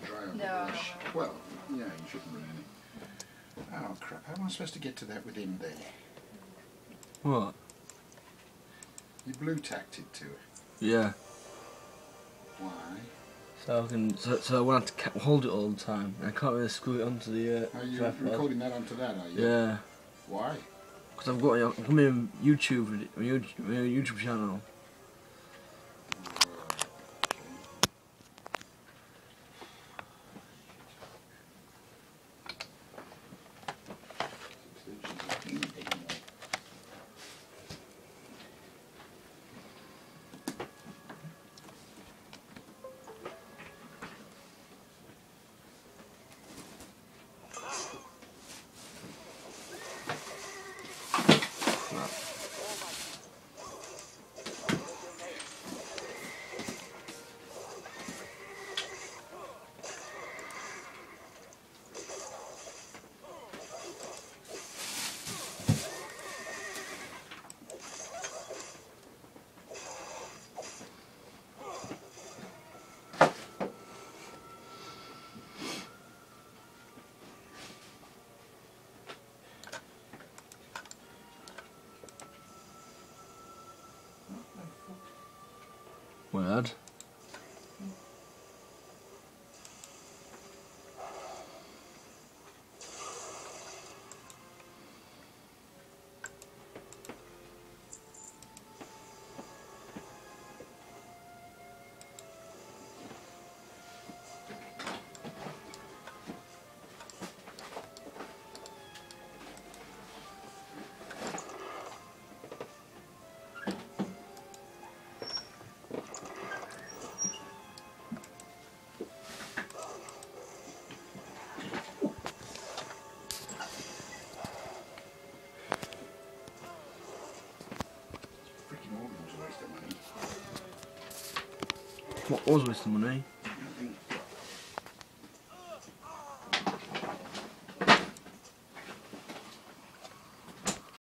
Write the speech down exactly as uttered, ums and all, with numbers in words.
dry on No, the brush. no. Well, yeah, you shouldn't really. Oh crap, how am I supposed to get to that within there? What? You blue tacked it to it. Yeah. Why? So I can, so, so I want to ca- hold it all the time. I can't really screw it onto the. Uh, Are you tripod. recording that onto that, are you? Yeah. Why? Because I've got a, I'm on YouTube, vid- my YouTube, my YouTube channel. Weird. What was wasting money?